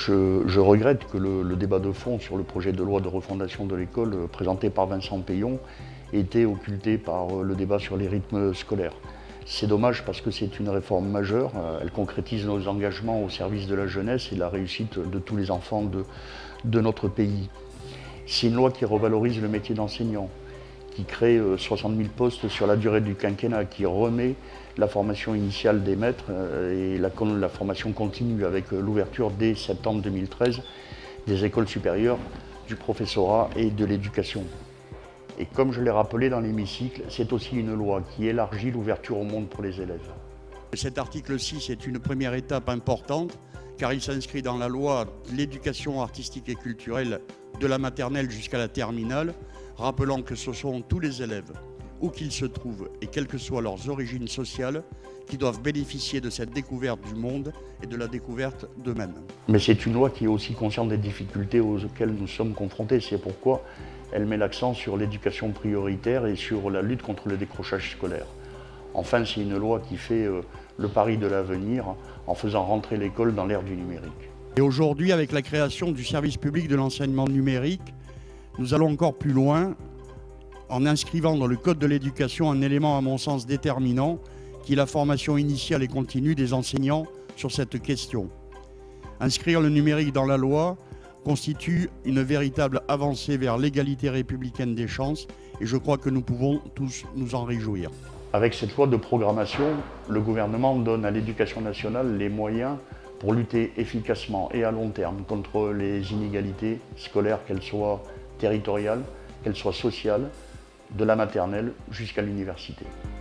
Je regrette que le débat de fond sur le projet de loi de refondation de l'école présenté par Vincent Peillon ait été occulté par le débat sur les rythmes scolaires. C'est dommage parce que c'est une réforme majeure, elle concrétise nos engagements au service de la jeunesse et de la réussite de tous les enfants de notre pays. C'est une loi qui revalorise le métier d'enseignant, qui crée 60 000 postes sur la durée du quinquennat, qui remet la formation initiale des maîtres et la formation continue avec l'ouverture dès septembre 2013 des écoles supérieures, du professorat et de l'éducation. Et comme je l'ai rappelé dans l'hémicycle, c'est aussi une loi qui élargit l'ouverture au monde pour les élèves. Cet article 6 est une première étape importante car il s'inscrit dans la loi de l'éducation artistique et culturelle de la maternelle jusqu'à la terminale, rappelant que ce sont tous les élèves, où qu'ils se trouvent et quelles que soient leurs origines sociales, qui doivent bénéficier de cette découverte du monde et de la découverte d'eux-mêmes. Mais c'est une loi qui est aussi consciente des difficultés auxquelles nous sommes confrontés. C'est pourquoi elle met l'accent sur l'éducation prioritaire et sur la lutte contre le décrochage scolaire. Enfin, c'est une loi qui fait le pari de l'avenir en faisant rentrer l'école dans l'ère du numérique. Et aujourd'hui, avec la création du service public de l'enseignement numérique, nous allons encore plus loin en inscrivant dans le Code de l'éducation un élément à mon sens déterminant, qui est la formation initiale et continue des enseignants sur cette question. Inscrire le numérique dans la loi constitue une véritable avancée vers l'égalité républicaine des chances et je crois que nous pouvons tous nous en réjouir. Avec cette loi de programmation, le gouvernement donne à l'éducation nationale les moyens pour lutter efficacement et à long terme contre les inégalités scolaires, qu'elles soient territoriales, qu'elles soient sociales, de la maternelle jusqu'à l'université.